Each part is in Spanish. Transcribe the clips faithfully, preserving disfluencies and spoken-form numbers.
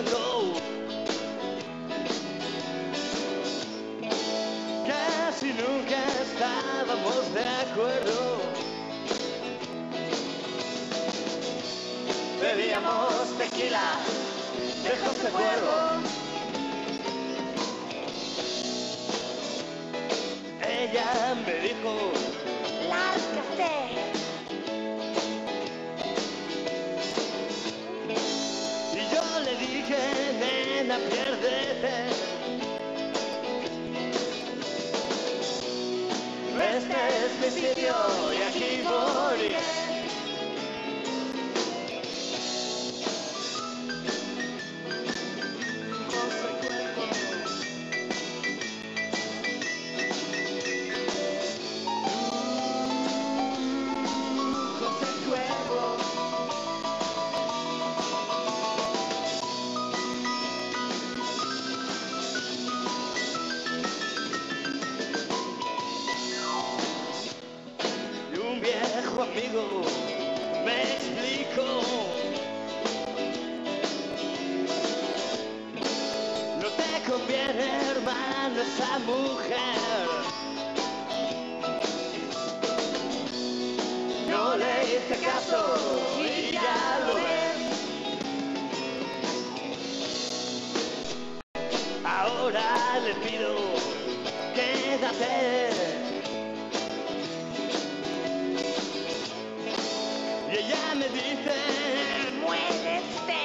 dijo. Casi nunca estábamos de acuerdo. Bebíamos tequila de José Cuervo. Ella me dijo, lárgate. Y yo le dije, nena, piérdete. Este es mi sitio y aquí moriré. Un viejo amigo me explicó, no te conviene, hermano, esa mujer. No le hice caso y ya lo ves. Ahora le pido, quédate. Y ella me dice, muérete.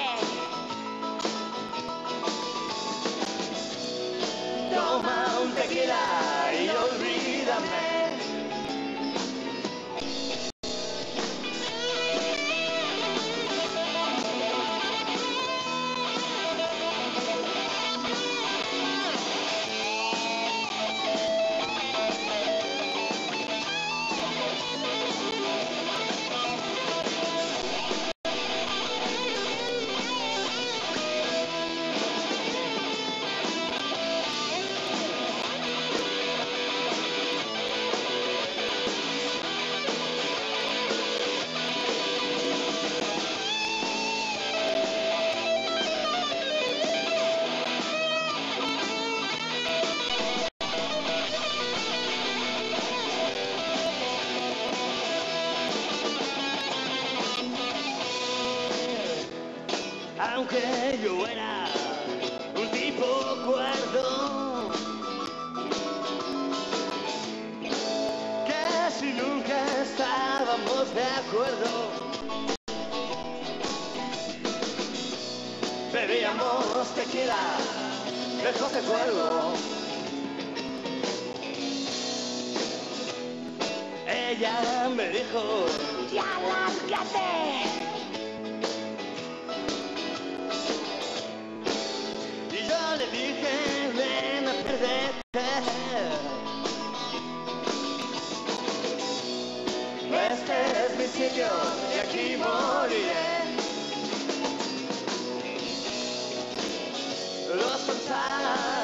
toma un tequila y olvídame. Aunque yo era un tipo cuerdo, casi nunca estábamos de acuerdo. Bebíamos tequila de José Cuervo. Ella me dijo, ya lárgate. y yo le dije, ven a perderte. Este es mi sitio y aquí moriré. Los fantasmas